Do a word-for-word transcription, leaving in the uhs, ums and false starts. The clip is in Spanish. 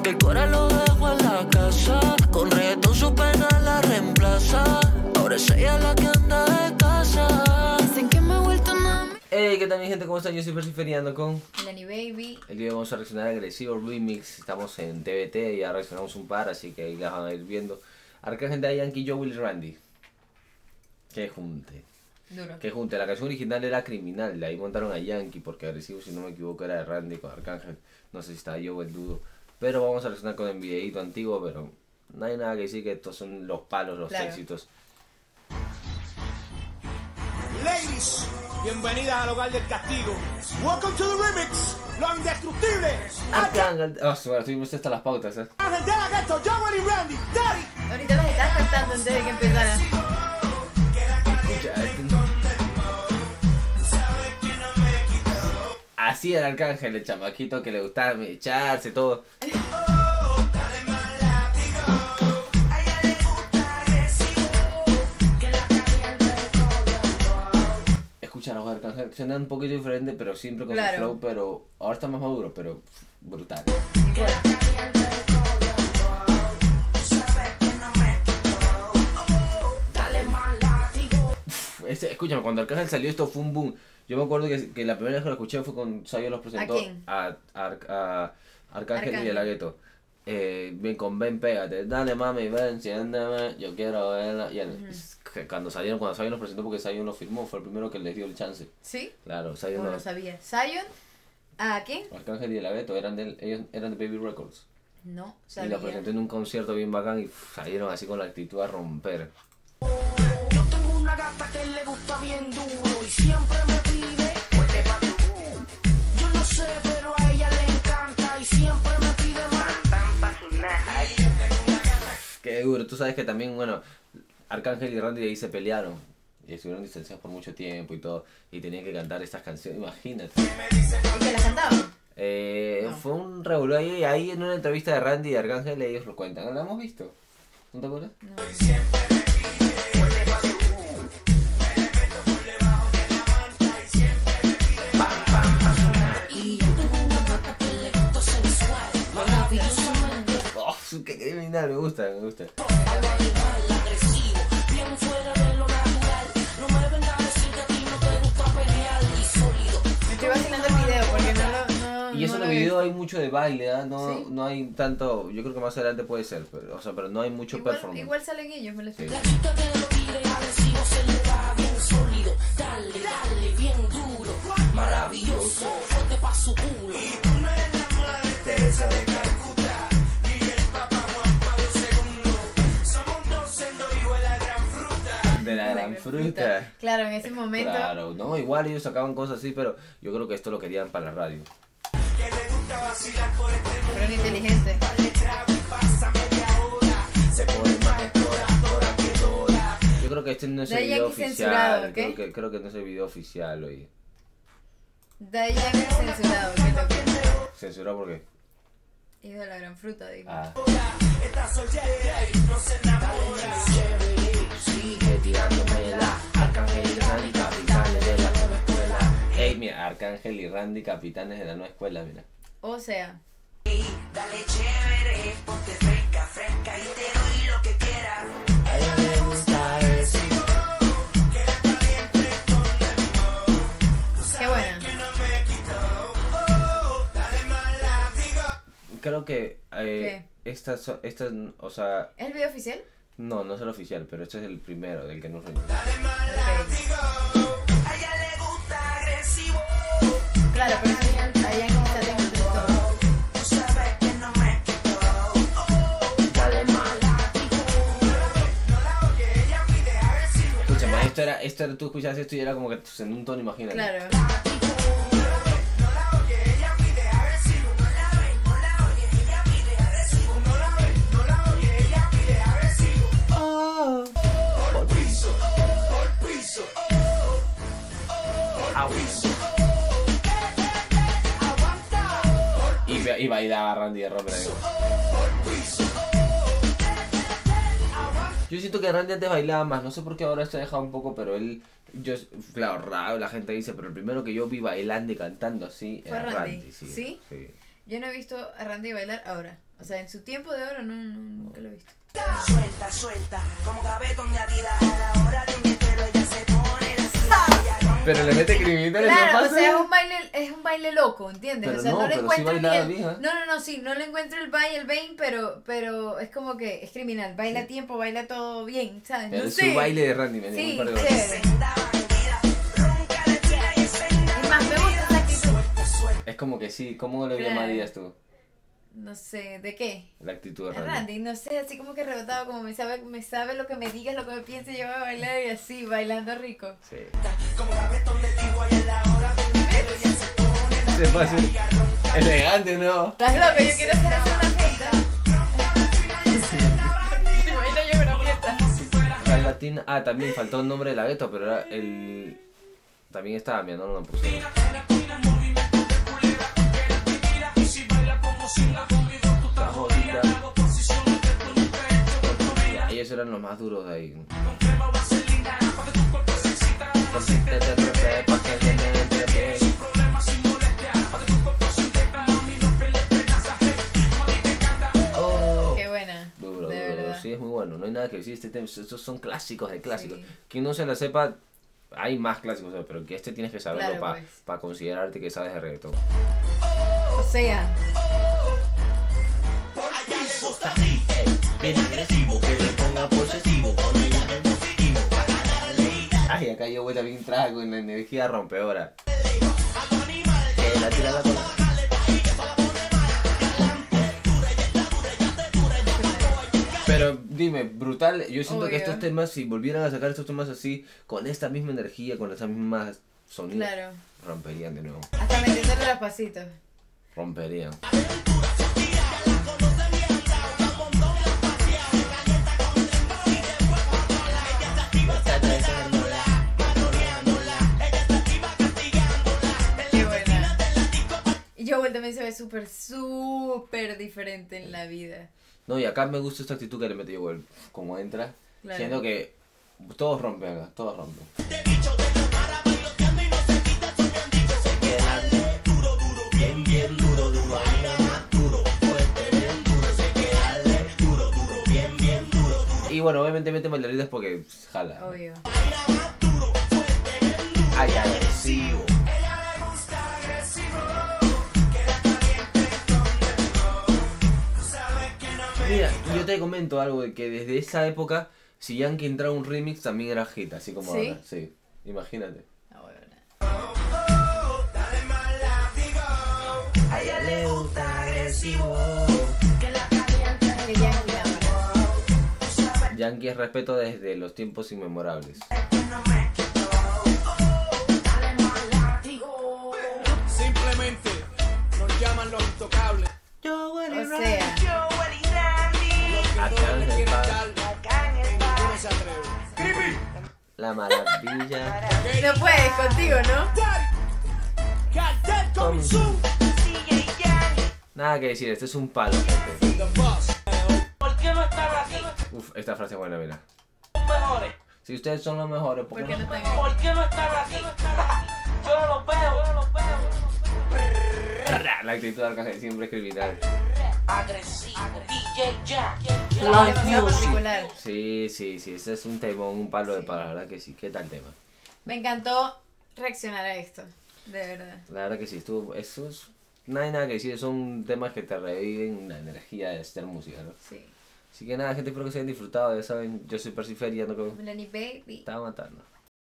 que el cora lo dejo en la casa. Con reggaetón su pena la reemplaza. Ahora es ella la que anda de casa. Dicen que me he vuelto una... Hey, ¿qué tal mi gente? ¿Cómo están? Yo soy Persiferiando con Lenny Baby. El día de hoy vamos a reaccionar a Agresivo Remix. Estamos en T V T, ya reaccionamos un par, así que ahí las van a ir viendo. Arcángel de Yankee, Joe Will Randy. Qué junte. Duro. Qué junte. La canción original era Criminal, de ahí montaron a Yankee, porque Agresivo, si no me equivoco, era de Randy con Arcángel. No sé si está Joe el dudo. Pero vamos a reaccionar con el videito antiguo, pero no hay nada que decir que estos son los palos, los Claro. éxitos. Ladies, bienvenidas al hogar del castigo. Welcome to the remix, Lo Indestructible. Arcángel. Oh, bueno, tuvimos hasta las pautas, ¿eh? Ángel de la Ghetto, Joel y Randy, Daddy. Ahorita las estás cantando antes de que empezara. Escucha, este- Así era Arcángel, el chamaquito que le gustaba echarse todo. Escucha la voz de Arcángel, suena un poquito diferente, pero siempre con Claro. su flow, pero ahora está más maduro, pero brutal. Igual. Este, escúchame, cuando Arcángel salió esto fue un boom. Yo me acuerdo que, que la primera vez que lo escuché fue cuando Sayo los presentó. ¿A quién? A, a, a Arcángel y Arcángel. De La Ghetto. Eh, ven con ven, pégate, dale mami, ven, enciéndeme, yo quiero verla. Y el- que cuando salieron, cuando Sayo los presentó, porque Sayo lo firmó, fue el primero que les dio el chance. ¿Sí? Claro, Sayo No no. lo sabía. ¿Zion? ¿A quién? Arcángel y De La Ghetto eran de, ellos eran de Baby Records. No Y sabía. lo presentó en un concierto bien bacán y uf, salieron así con la actitud a romper. Yo tengo una gata que le gusta bien duro y siempre me pide fuerte pa' tu. Yo no sé, pero a ella le encanta y siempre me pide más. Tan pa' su nada. Qué duro, tú sabes que también, bueno, Arcángel y Randy de ahí se pelearon. Y estuvieron distanciados por mucho tiempo y todo. Y tenían que cantar estas canciones, imagínate. ¿Y que las cantaban? Eh, No. Fue un revolú ahí, ahí en una entrevista de Randy y de Arcángel ellos lo cuentan. ¿Lo hemos visto? ¿No te acuerdas? Oh, qué criminal, me gusta, me gusta. Bien fuera de lo natural. No me vengas a decir que a ti no te gusta pelear y sólido. Me estoy vacilando el video porque no lo. No, Y eso no en lo el he video visto. hay mucho de baile, ¿ah? No, ¿Sí? no hay tanto, yo creo que más adelante puede ser, pero, o sea, pero no hay mucho Igual, performance. igual salen ellos, me lo estoy. Sí. La chica que lo tire agresivo se le da bien sólido. Dale, dale, bien duro. Maravilloso, fuerte pa' su culo. Y tú no eres la madre Teresa de Calcuta. Ni el Papa Juan Pablo segundo. Somos dos siendo hijos de la gran fruta. De la gran fruta. Claro, en ese momento. Claro, no, igual ellos sacaban cosas así, pero yo creo que esto lo querían para la radio. Que le gusta vacilar por este mundo. Fueron inteligentes. Dale trago y pasa media hora. Se pone más exploradora que Dora. Yo creo que este no es el Daddy video Yankee censurado, oficial, ¿ok? creo que, creo que no es el video oficial, oye. Daddy Yankee censurado, que lo que. ¿Censurado por qué? Hijo de la gran fruta, digo. Ah. Esta soltera y no se enamora. Chévere, sigue tirándome la Arcángel y Randy, capitanes de la nueva escuela. Ey, mira, Arcángel y Randy, capitanes de la nueva escuela, mira. O sea, Ey, dale chévere, ponte fresca, fresca y te doy lo que quieras. A ella le gusta eso. qué buena. Creo que eh, estas, son- estas, o sea, ¿Es el video oficial? no, no es el oficial, pero este es el primero del que nos reímos. Ok. A ella le gusta agresivo. Claro, pero es Daddy Yankee está dentro de todo. Tú sabes que no me quito. Dale mala, no la oye, ella pide agresivo. Escúchame, esto era, esto era, tú escuchabas esto y era como que pues, en un tono, imagínate. Claro. No la oye, ella pide agresivo. No la ve, no la oye, ella pide agresivo. No la ve, no la oye, ella pide agresivo. Oh. Por piso, por piso, Au. aguanta. Y, ve- y bailaba Randy de Robert ahí. Yo siento que Randy antes bailaba más, no sé por qué ahora se ha dejado un poco, pero él, yo, claro, raro, la gente dice, pero el primero que yo vi bailando y cantando así Fue era Randy, Randy, sí. ¿Sí? Sí. Yo no he visto a Randy bailar ahora. O sea, en su tiempo de oro no, no nunca lo he visto. Suelta, suelta, como gavetón de Adidas. A la hora de mi pelo ella se pone la silla. Pero le mete criminal en la Claro, o pasa. sea, es un baile, es un baile loco, ¿entiendes? Pero o sea, no, no, le pero sí encuentro ni bailaba el... bien, ¿eh? No, no, no, sí, no le encuentro el baile, el vein, pero, pero es como que es criminal. Baila a Sí. tiempo, baila todo bien, ¿sabes? Pero No es sé. su baile de Randy, me dio Sí, un par de horas. chévere. Es más, me gusta esa actitud. Es como que sí, ¿cómo le Claro. llamarías tú? No sé, ¿de qué? La actitud de Es Randy. Randy, no sé, así como que rebotado, como me sabe, me sabe lo que me digas, lo que me piense, yo voy a bailar y así, bailando rico. Sí. Como gavetón de digo y a la hora de mi pelo ella se pone la Se pasa. Elegante, ¿no? ¿Estás loco? Yo quiero hacer eso en una fiesta. Me imagino yo en una fiesta. La latina. Ah, también faltó el nombre de la gueto, pero era el. También estaba mi no lo pusieron. Está jodida. Ellos eran los más duros de ahí. Oh. Qué buena. Duro, de duro, verdad. sí, es muy bueno. No hay nada que decir. Este tema, estos son clásicos de clásicos. Sí. Quien no se la sepa, hay más clásicos, pero que este tienes que saberlo Claro, para pues. considerarte que sabes de reggaetón. O sea, Ay, acá yo vuelta bien trago en la energía rompedora. Que la tira la cola. Pero dime, brutal, yo siento que Obvio. estos temas, si volvieran a sacar estos temas así, con esta misma energía, con esas mismas sonidos, claro. romperían de nuevo. Hasta metiéndole los pasitos. Romperían. Qué buena. Y Joel también se ve súper, súper diferente en la vida. No, y acá me gusta esta actitud que le mete yo, como entra, Claro. siendo que todos rompen acá, todos rompen. Y bueno, obviamente mete bailarinas porque pues, jala. ¿no? Obvio. Ay, agresivo. Mira, yo te comento algo de que desde esa época, si Yankee entraba un remix también era hit, así como ¿Sí? ahora. Sí, imagínate. Ah, bueno. A ella le gusta agresivo. Que la caliente. Que ya es la hora. Yankee es respeto desde los tiempos inmemorables. Simplemente nos llaman los intocables. O sea, Los que Acá no en le el quieren bar. dar, ninguno se atreve. La maravilla. no puedes contigo, ¿no? Cartel coming soon. Nada que decir, este es un palo, gente. The boss. ¿Por qué no están aquí? Uf, esta frase es buena, mira. Mejores. Si ustedes son los mejores, ¿por ¿Por qué qué no? no están ¿Por qué no están aquí? Yo no los veo, yo no los veo. La actitud de Arcángel siempre es criminal. Agresivo. D J Jack. demasiado particular? Sí, sí, sí, ese es un temón, un palo de Sí. palo, la verdad que sí. ¿Qué tal tema? Me encantó reaccionar a esto, de verdad. La verdad que sí, estuvo, eso es, no hay nada que decir, son temas que te reviven la energía de hacer música, ¿no? Sí. Así que nada, gente, espero que se hayan disfrutado, ya saben, yo soy Percifer y ando con... Melanie Baby. Estaba matando.